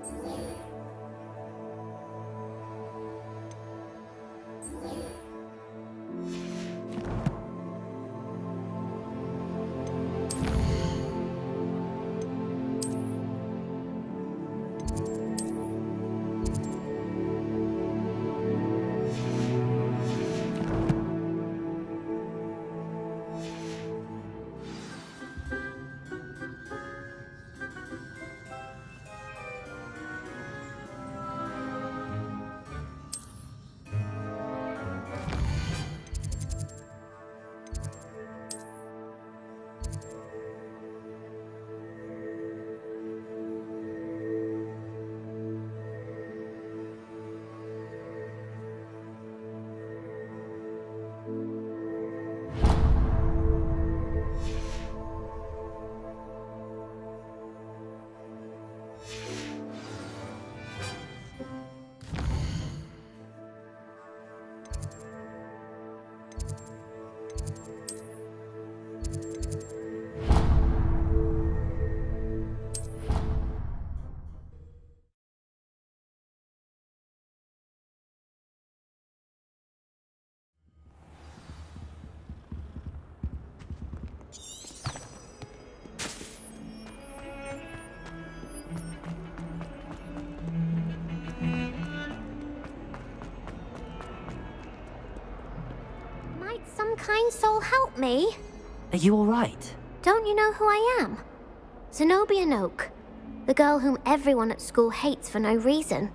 Some kind soul help me. Are you all right? Don't you know who I am? Zenobia Noak, the girl whom everyone at school hates for no reason.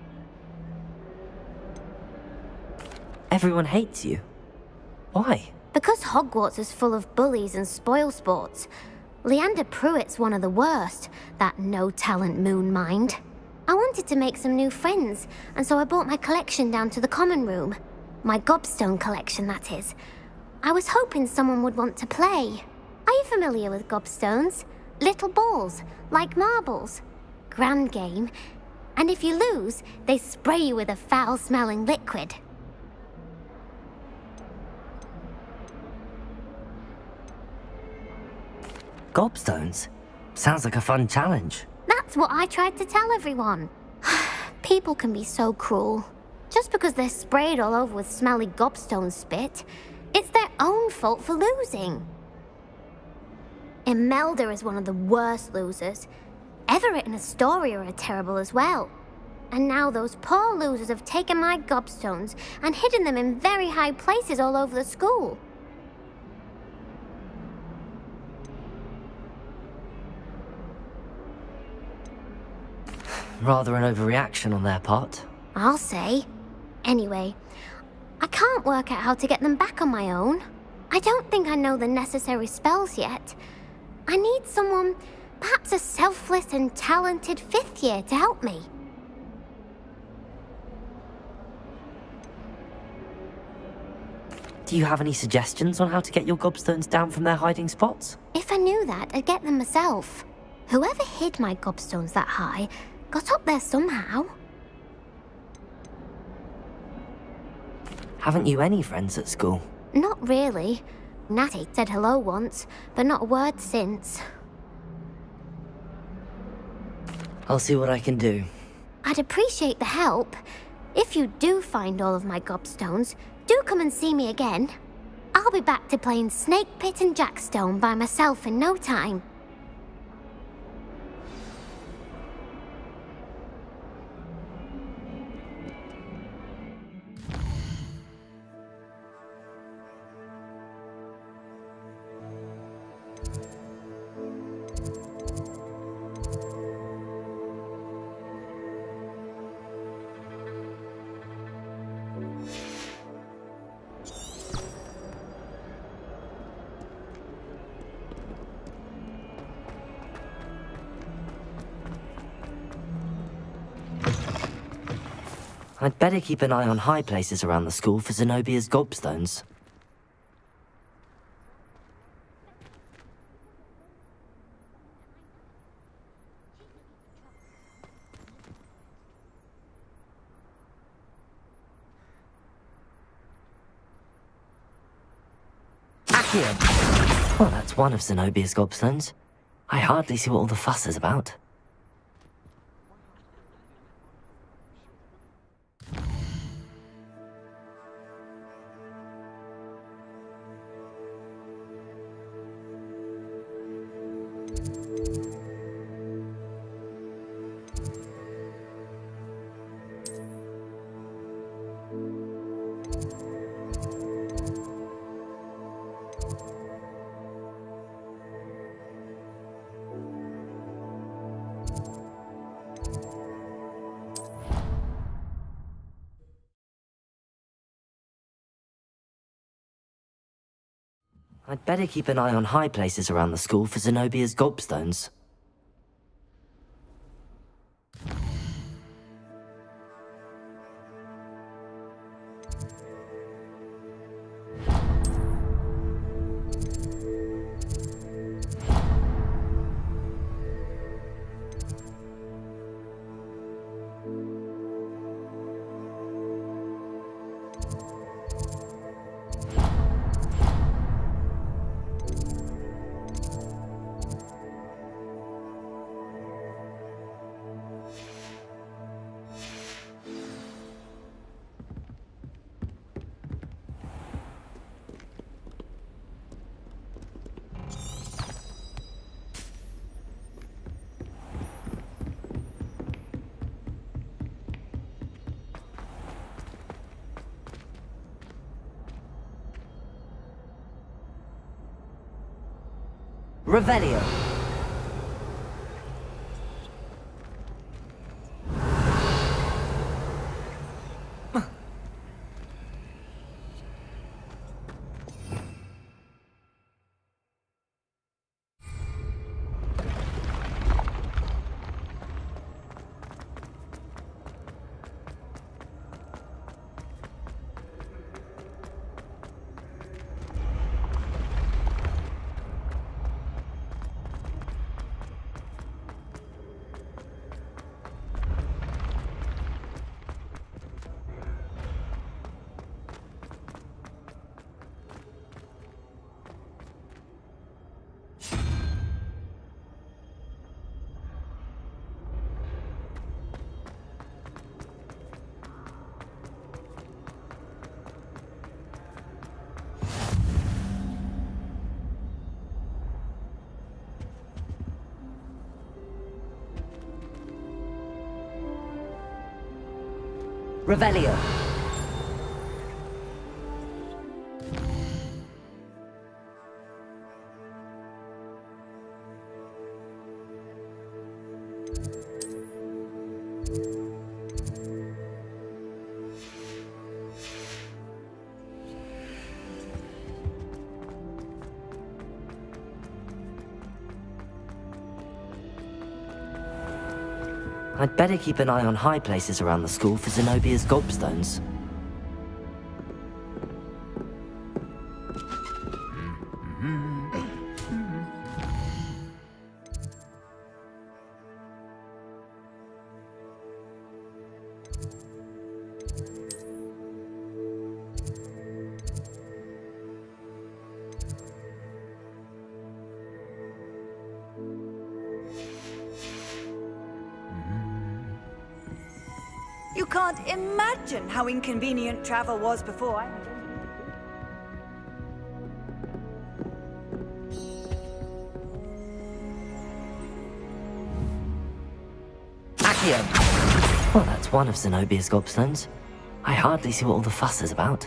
Everyone hates you? Why? Because Hogwarts is full of bullies and spoilsports. Leander Pruitt's one of the worst, that no-talent moon mind. I wanted to make some new friends, and so I brought my collection down to the common room. My Gobstone collection, that is. I was hoping someone would want to play. Are you familiar with Gobstones? Little balls, like marbles. Grand game. And if you lose, they spray you with a foul-smelling liquid. Gobstones? Sounds like a fun challenge. That's what I tried to tell everyone. People can be so cruel. Just because they're sprayed all over with smelly Gobstone spit, it's their own fault for losing. Imelda is one of the worst losers. Everett and Astoria are terrible as well. And now those poor losers have taken my Gobstones and hidden them in very high places all over the school. Rather an overreaction on their part. I'll say. Anyway, I can't work out how to get them back on my own. I don't think I know the necessary spells yet. I need someone, perhaps a selfless and talented 5th year to help me. Do you have any suggestions on how to get your Gobstones down from their hiding spots? If I knew that, I'd get them myself. Whoever hid my Gobstones that high got up there somehow. Haven't you any friends at school? Not really. Natty said hello once, but not a word since. I'll see what I can do. I'd appreciate the help. If you do find all of my Gobstones, do come and see me again. I'll be back to playing Snake Pit and Jackstone by myself in no time. I'd better keep an eye on high places around the school for Zenobia's Gobstones. Accio! Well, that's one of Zenobia's Gobstones. I hardly see what all the fuss is about. I'd better keep an eye on high places around the school for Zenobia's Gobstones. Revelio. Revelio. I'd better keep an eye on high places around the school for Zenobia's Gobstones. You can't imagine how inconvenient travel was before I... Accio! Well, that's one of Zenobia's Gobstones. I hardly see what all the fuss is about.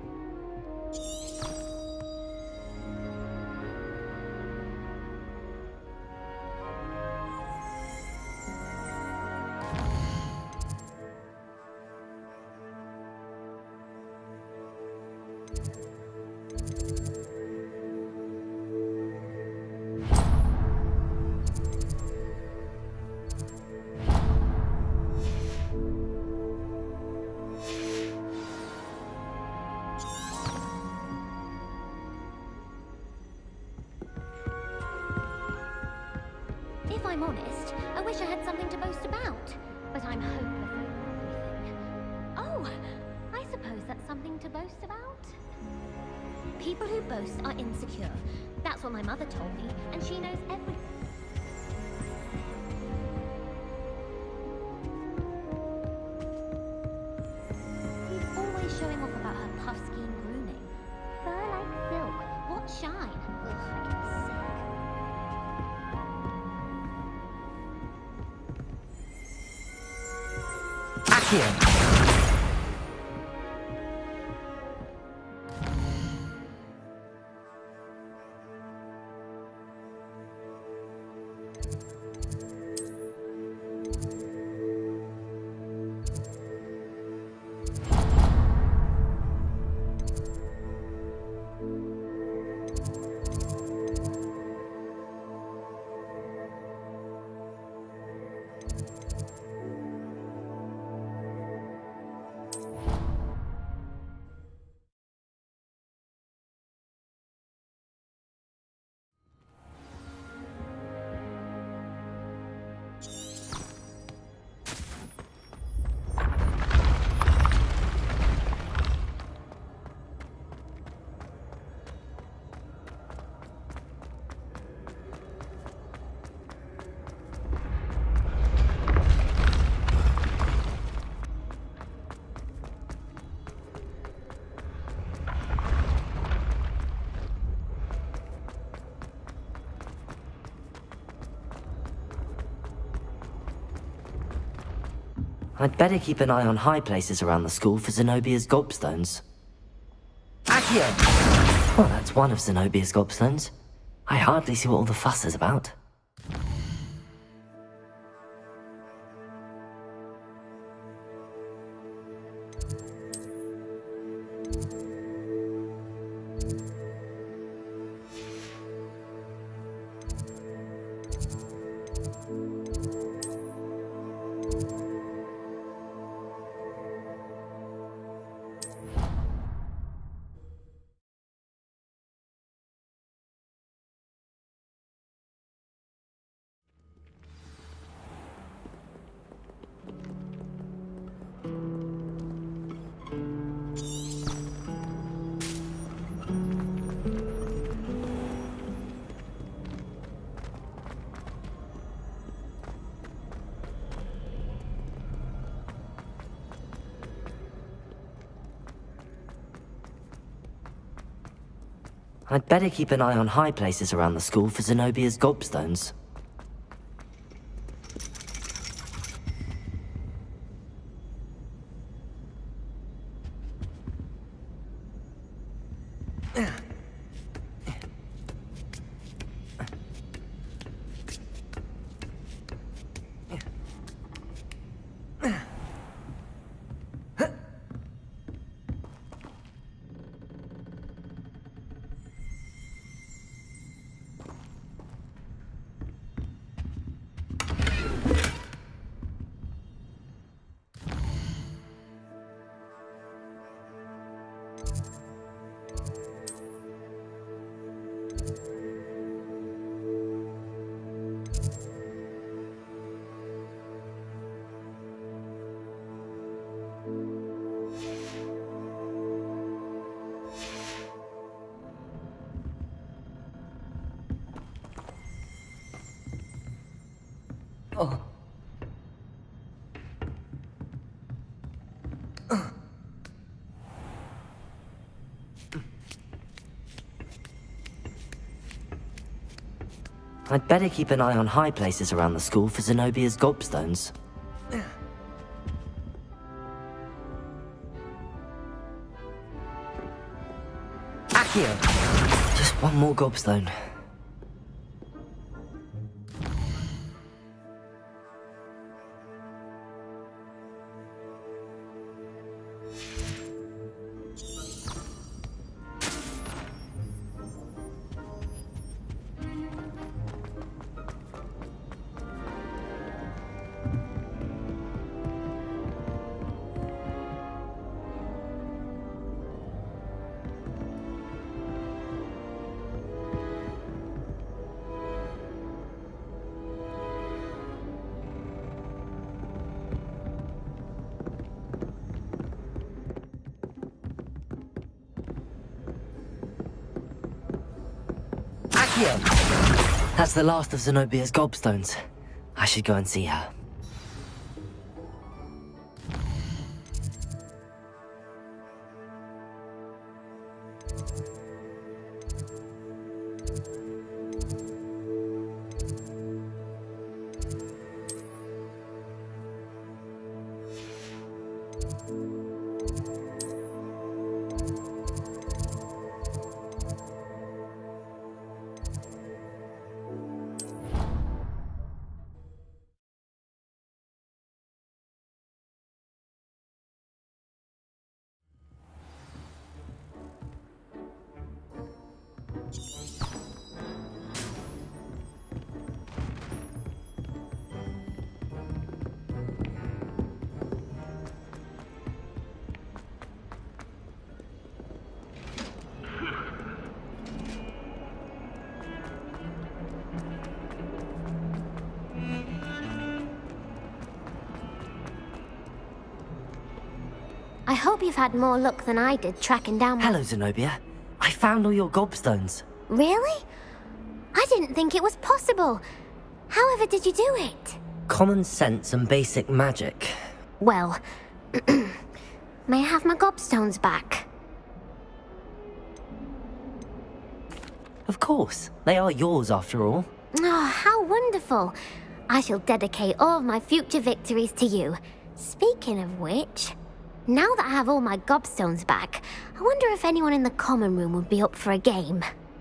If I'm honest, I wish I had something to boast about, but I'm hopeless at everything. Oh, I suppose that's something to boast about? People who boast are insecure. That's what my mother told me, and she knows everything. She's always showing off about her puff scheme grooming. Fur like silk. What shine? Ugh, I get sick. Accio! I'd better keep an eye on high places around the school for Zenobia's Gobstones. Accio! Well, that's one of Zenobia's Gobstones. I hardly see what all the fuss is about. I'd better keep an eye on high places around the school for Zenobia's Gobstones. Oh. I'd better keep an eye on high places around the school for Zenobia's Gobstones. Accio! Just one more Gobstone. That's the last of Zenobia's Gobstones. I should go and see her. I hope you've had more luck than I did tracking down... Hello, Zenobia. I found all your Gobstones. Really? I didn't think it was possible. However did you do it? Common sense and basic magic. Well, may I have my Gobstones back? Of course. They are yours after all. Oh, how wonderful. I shall dedicate all of my future victories to you. Speaking of which, now that I have all my Gobstones back, I wonder if anyone in the common room would be up for a game.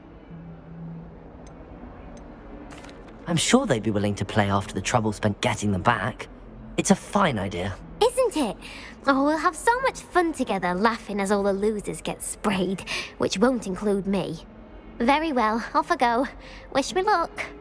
I'm sure they'd be willing to play after the trouble spent getting them back. It's a fine idea. Isn't it? Oh, we'll have so much fun together laughing as all the losers get sprayed, which won't include me. Very well, off I go. Wish me luck.